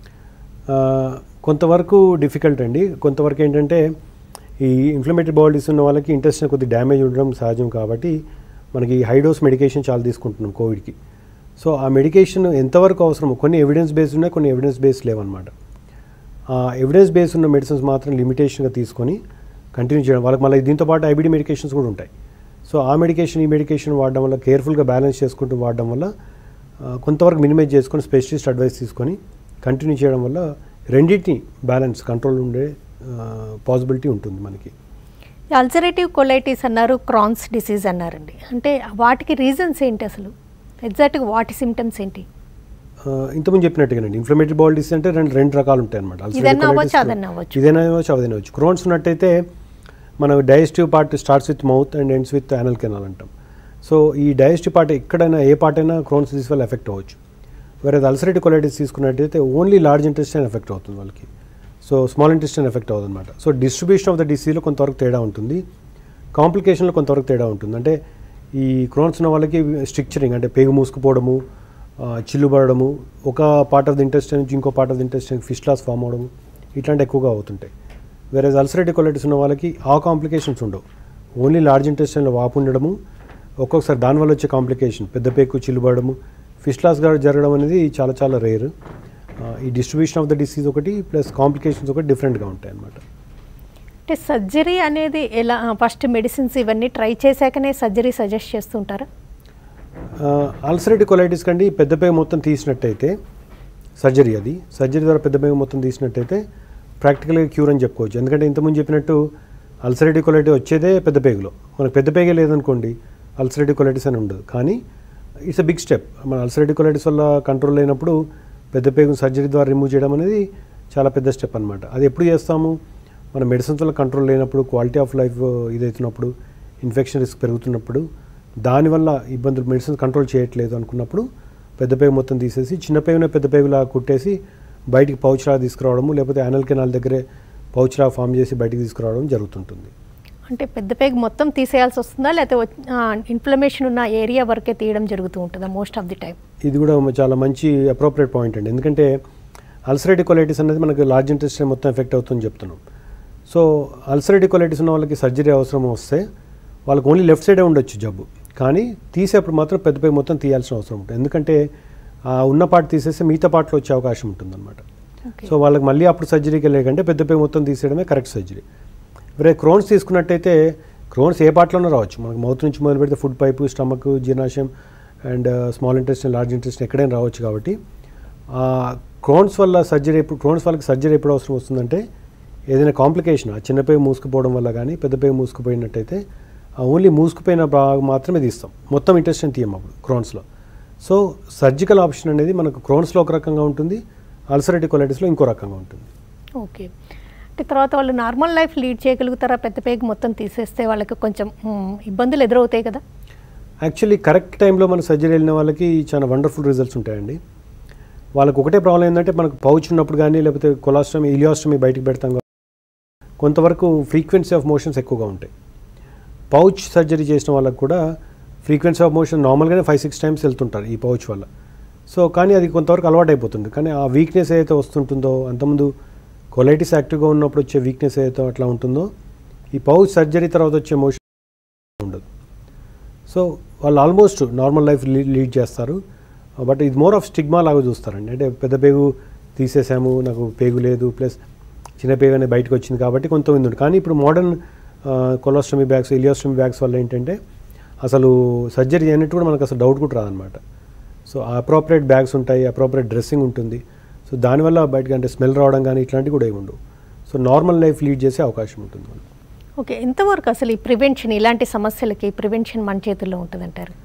కొంతవరకు డిఫికల్ట్ అండి. కొంతవరకు ఏంటంటే ఈ ఇన్ఫ్లమేటరీ బౌల్ డిసీజ్ ఉన్న వాళ్ళకి ఇంటెస్టైన్ కొద్ది డ్యామేజ్ ఉండడం సహజం. కాబట్టి మనకి హై డోస్ మెడికేషన్ చాలా తీసుకుంటున్నాం కోవిడ్కి. సో ఆ మెడికేషన్ ఎంతవరకు అవసరమో కొన్ని ఎవిడెన్స్ బేస్డ్ ఉన్నాయి, కొన్ని ఎవిడెన్స్ బేస్డ్ లేవన్నమాట. ఆ ఎవిడెన్స్ బేస్డ్ ఉన్న మెడిసిన్స్ మాత్రం లిమిటేషన్గా తీసుకొని కంటిన్యూ చేయడం. వాళ్ళకి మళ్ళీ దీంతో పాటు ఐబీడీ మెడికేషన్స్ కూడా ఉంటాయి. సో ఆ మెడికేషన్ ఈ మెడికేషన్ వాడడం వల్ల కేర్ఫుల్గా బ్యాలెన్స్ చేసుకుంటూ వాడడం వల్ల కొంతవరకు మినిమైజ్ చేసుకొని స్పెషలిస్ట్ అడ్వైస్ తీసుకొని కంటిన్యూ చేయడం వల్ల రెండింటిని బ్యాలెన్స్ కంట్రోల్ ఉండే పాసిబిలిటీ ఉంటుంది మనకి. అల్సరేటివ్ కొలైటిస్ అన్నారు, క్రాన్స్ డిసీజ్ అన్నారండి. అంటే వాటికి రీజన్స్ ఏంటి అసలు? ఎగ్జాక్ట్గా వాటి సిమ్టమ్స్ ఏంటి? ఇంతకుముందు చెప్పినట్టుగానండి, ఇన్ఫ్లమేటరీ బౌల్ డిసీజ్ అంటే రెండు రకాలు ఉంటాయి అనమాట. ఇదైనా అవ్వచ్చు, అదైనా అవ్వచ్చు. ఇదైనా అవ్వచ్చు, అదైనా అవ్వచ్చు. క్రోన్స్ ఉన్నట్టయితే మన digestive part starts with mouth and ends with anal canal అంటాం. సో ఈ డైజెస్టివ్ పార్ట్ ఎక్కడైనా ఏ పార్ట్ అయినా క్రోన్స్ డిసీజ్ వల్ల ఎఫెక్ట్ అవ్వచ్చు. వేరే అల్సరేటివ్ కొలైటిస్ తీసుకున్నట్టయితే ఓన్లీ లార్జ్ ఇంటెస్టైన్ ఎఫెక్ట్ అవుతుంది వాళ్ళకి. సో స్మాల్ ఇంటెస్టైన్ ఎఫెక్ట్ అవుతుంది అనమాట. సో డిస్ట్రిబ్యూషన్ ఆఫ్ ద డిసీజ్లో కొంతవరకు తేడా ఉంటుంది, కాంప్లికేషన్లో కొంతవరకు తేడా ఉంటుంది. అంటే ఈ క్రోన్స్ ఉన్న వాళ్ళకి స్ట్రిక్చరింగ్ అంటే పేగు మూసుకుపోవడము, చిల్లుబడము, ఒక పార్ట్ ఆఫ్ ది ఇంటెస్టైన్ నుంచి ఇంకో part of the intestine fistulas form అవడము ఇట్లాంటి ఎక్కువగా అవుతుంటాయి. వేరే అల్సరేటివ్ కొలైటిస్ ఉన్న వాళ్ళకి ఆ కాంప్లికేషన్స్ ఉండవు, ఓన్లీ లార్జ్ ఇంటెస్టైన్లో వాపు ఉండడము, ఒక్కొక్కసారి దానివల్ల వచ్చే కాంప్లికేషన్ పెద్ద పేగు చిల్లుబడము, ఫిస్టులాస్ జరగడం అనేది చాలా చాలా రేర్. ఈ డిస్ట్రిబ్యూషన్ ఆఫ్ ద డిసీజ్ ఒకటి ప్లస్ కాంప్లికేషన్స్ ఒకటి డిఫరెంట్గా ఉంటాయి అన్నమాట. అంటే సర్జరీ అనేది ఎలా, ఫస్ట్ మెడిసిన్స్ ఇవన్నీ ట్రై చేశాకనే సర్జరీ సజెస్ట్ చేస్తుంటారా? అల్సరేటివ్ కొలైటిస్ కండి పెద్ద పేగు మొత్తం తీసినట్టయితే సర్జరీ ద్వారా పెద్ద పేగు మొత్తం తీసినట్టయితే ప్రాక్టికల్గా క్యూర్ అని చెప్పుకోవచ్చు. ఎందుకంటే ఇంతకుముందు చెప్పినట్టు అల్సరేటివ్ కొలైటిస్ వచ్చేదే పెద్ద పేగులో, మనకు పెద్ద పేగే లేదనుకోండి అల్సరేటివ్ కొలైటిస్ అని ఉండదు. కానీ ఇట్స్ అ బిగ్ స్టెప్. మన అల్సరేటివ్ కొలైటిస్ వల్ల కంట్రోల్ అయినప్పుడు పెద్ద పేగును సర్జరీ ద్వారా రిమూవ్ చేయడం అనేది చాలా పెద్ద స్టెప్ అనమాట. అది ఎప్పుడు చేస్తాము? మన మెడిసిన్స్ వల్ల కంట్రోల్ లేనప్పుడు, క్వాలిటీ ఆఫ్ లైఫ్ ఇదవుతున్నప్పుడు, ఇన్ఫెక్షన్ రిస్క్ పెరుగుతున్నప్పుడు, దానివల్ల ఇబ్బందులు మెడిసిన్స్ కంట్రోల్ చేయట్లేదు అనుకున్నప్పుడు పెద్ద పేగు మొత్తం తీసేసి చిన్న పేగునే పెద్ద పేగులా కుట్టేసి బయటికి పౌచ్లా తీసుకురావడము, లేకపోతే యానల్ కెనాల్ దగ్గరే పౌచ్లా ఫామ్ చేసి బయటికి తీసుకురావడం జరుగుతుంటుంది. అంటే పెద్ద పేగు మొత్తం తీసేయాల్సి వస్తుందా, లేకపోతే ఇన్ఫ్లమేషన్ ఉన్న ఏరియా వరకే తీయడం జరుగుతూ ఉంటుందా మోస్ట్ ఆఫ్ ది టైం? ఇది కూడా చాలా మంచి అప్రోప్రియేట్ పాయింట్ అండి. ఎందుకంటే అల్సరేటివ్ కొలైటిస్ అనేది మనకు లార్జ్ ఇంటెస్టైన్ మొత్తం ఎఫెక్ట్ అవుతుందని చెప్తున్నాం. సో అల్సరేటివ్ కొలైటిస్ ఉన్న వాళ్ళకి సర్జరీ అవసరం వస్తే వాళ్ళకి ఓన్లీ లెఫ్ట్ సైడే ఉండొచ్చు జబ్బు, కానీ తీసేప్పుడు మాత్రం పెద్ద పేగు మొత్తం తీయాల్సిన అవసరం ఉంటుంది. ఎందుకంటే ఉన్న పార్ట్ తీసేస్తే మిగతా పార్ట్లో వచ్చే అవకాశం ఉంటుందన్నమాట. సో వాళ్ళకి మళ్ళీ అప్పుడు సర్జరీకి వెళ్ళేకంటే పెద్ద పేగు మొత్తం తీసేయడమే కరెక్ట్ సర్జరీ. వేరే క్రోన్స్ తీసుకున్నట్టయితే క్రోన్స్ ఏ పార్ట్లోనే రావచ్చు. మనకు మౌత్ నుంచి మొదలు పెడితే ఫుడ్ పైపు, స్టమక్, జీర్ణాశయం and small intestine, large intestine ఎక్కడైనా రావచ్చు. కాబట్టి క్రోన్స్ వల్ల సర్జరీ క్రోన్స్ వాళ్ళకి సర్జరీ ఎప్పుడు అవసరం వస్తుందంటే ఏదైనా కాంప్లికేషన్, ఆ చిన్న పేగు మూసుకుపోవడం వల్ల కానీ పెద్ద పేగు మూసుకుపోయినట్టయితే ఓన్లీ మూసుకుపోయిన భాగం మాత్రమే తీస్తాం, మొత్తం ఇంటెస్టైన్ తీయం అప్పుడు క్రోన్స్లో. సో సర్జికల్ ఆప్షన్ అనేది మనకు క్రోన్స్లో ఒక రకంగా ఉంటుంది, అల్సరేటివ్ కొలైటిస్లో ఇంకో రకంగా ఉంటుంది. ఓకే. అంటే తర్వాత వాళ్ళు నార్మల్ లైఫ్ లీడ్ చేయగలుగుతారా? పెద్ద పేగు మొత్తం తీసేస్తే వాళ్ళకి కొంచెం ఇబ్బందులు ఎదురవుతాయి కదా? యాక్చువల్లీ కరెక్ట్ టైంలో మన సర్జరీ వెళ్ళిన వాళ్ళకి చాలా వండర్ఫుల్ రిజల్ట్స్ ఉంటాయండి. వాళ్ళకి ఒకటే ప్రాబ్లం ఏంటంటే మనకు పౌచ్ ఉన్నప్పుడు కానీ లేకపోతే కొలాస్టమీ, ఇలియాస్టమీ బయటికి పెడతాం, కొంతవరకు ఫ్రీక్వెన్సీ ఆఫ్ మోషన్స్ ఎక్కువగా ఉంటాయి. పౌచ్ సర్జరీ చేసిన వాళ్ళకి కూడా ఫ్రీక్వెన్సీ ఆఫ్ మోషన్ నార్మల్గానే 5-6 టైమ్స్ వెళ్తుంటారు ఈ పౌచ్ వల్ల. సో కానీ అది కొంతవరకు అలవాటు అయిపోతుంది. కానీ ఆ వీక్నెస్ ఏదైతే వస్తుంటుందో, అంతకుముందు కొలైటిస్ యాక్టివ్గా ఉన్నప్పుడు వచ్చే వీక్నెస్ ఏదైతే అట్లా ఉంటుందో ఈ పౌచ్ సర్జరీ తర్వాత వచ్చే మోషన్ ఉండదు. సో వాళ్ళు ఆల్మోస్ట్ నార్మల్ లైఫ్ లీడ్ చేస్తారు. బట్ ఇది మోర్ ఆఫ్ స్టిగ్మా లాగా చూస్తారండి. అంటే పెద్ద పేగు తీసేసాము, నాకు పేగు లేదు, ప్లస్ చిన్న పేగు అనేది బయటకు వచ్చింది కాబట్టి కొంతమంది ఉంటుంది. కానీ ఇప్పుడు modern colostomy bags, ileostomy bags వల్ల ఏంటంటే అసలు సర్జరీ అయినట్టు కూడా మనకు అసలు డౌట్ కూడా రాదనమాట. సో అప్రోప్రియేట్ బ్యాగ్స్ ఉంటాయి, అప్రోప్రియేట్ డ్రెస్సింగ్ ఉంటుంది. సో దానివల్ల బయటకు అంటే స్మెల్ రావడం కానీ ఇట్లాంటివి కూడా ఏమి ఉండవు. సో నార్మల్ లైఫ్ లీడ్ చేసే అవకాశం ఉంటుంది. ఓకే. ఎంతవరకు అసలు ఈ ప్రివెన్షన్, ఇలాంటి సమస్యలకి ప్రివెన్షన్ మన చేతుల్లో ఉంటుంది అంటారు?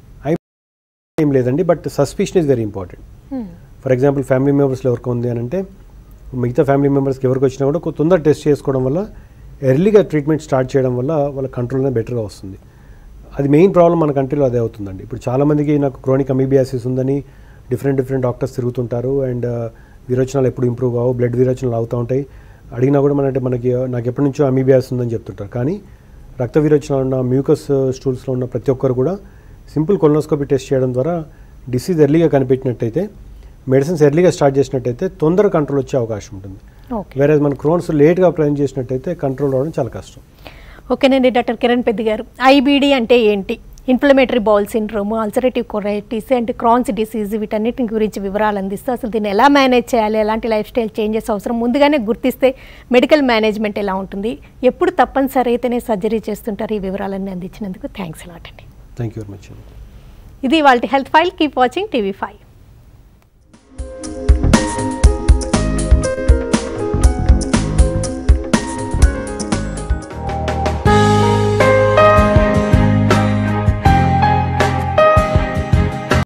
ఏం లేదండి, but suspicion is very important. For example family మెంబర్స్లో ఎవరికి ఉంది అని అంటే మిగతా ఫ్యామిలీ మెంబర్స్కి ఎవరికి వచ్చినా కూడా తొందర టెస్ట్ చేసుకోవడం వల్ల, ఎర్లీగా ట్రీట్మెంట్ స్టార్ట్ చేయడం వల్ల వాళ్ళ కంట్రోల్ అనేది బెటర్గా వస్తుంది. అది మెయిన్ ప్రాబ్లం మన కంట్రీలో అదే అవుతుందండి. ఇప్పుడు చాలామందికి నాకు క్రోనిక్ అమీబియాసిస్ ఉందని డిఫరెంట్ డాక్టర్స్ తిరుగుతుంటారు. అండ్ విరోచనాలు ఎప్పుడు ఇంప్రూవ్ కావు, బ్లడ్ విరోచనాలు అవుతూ ఉంటాయి. అడిగినా కూడా నాకు ఎప్పటి నుంచో అమీబియాసిస్ ఉందని చెప్తుంటారు. కానీ రక్త విరోచనాలు ఉన్న, మ్యూకస్ స్టూల్స్లో ఉన్న ప్రతి ఒక్కరు కూడా సింపుల్ కొలనోస్కోపీ టెస్ట్ చేయడం ద్వారా డిసీజ్ ఎర్లీగా కనిపెట్టినట్టయితే, మెడిసిన్స్ ఎర్లీగా స్టార్ట్ చేసినట్టయితే తొందర కంట్రోల్ వచ్చే అవకాశం ఉంటుంది. వేరే మన క్రోన్స్ లేట్గా ప్లాన్ చేసినట్టయితే కంట్రోల్ రావడం చాలా కష్టం. ఓకేనండి. డాక్టర్ కిరణ్ పెద్ది గారు, ఐబీడీ అంటే ఏంటి, inflammatory bowel syndrome, ulcerative colitis and Crohn's disease, వీటన్నిటి గురించి వివరాలు అందిస్తూ అసలు దీన్ని ఎలా మేనేజ్ చేయాలి, ఎలాంటి లైఫ్ స్టైల్ చేంజెస్ అవసరం, ముందుగానే గుర్తిస్తే మెడికల్ మేనేజ్మెంట్ ఎలా ఉంటుంది, ఎప్పుడు తప్పనిసరి అయితేనే సర్జరీ చేస్తుంటారు, ఈ వివరాలన్నీ అందించినందుకు థ్యాంక్స్ అలాట్ అండి. Thank you very much. ఇది వాళ్ళ health file. Keep watching TV5.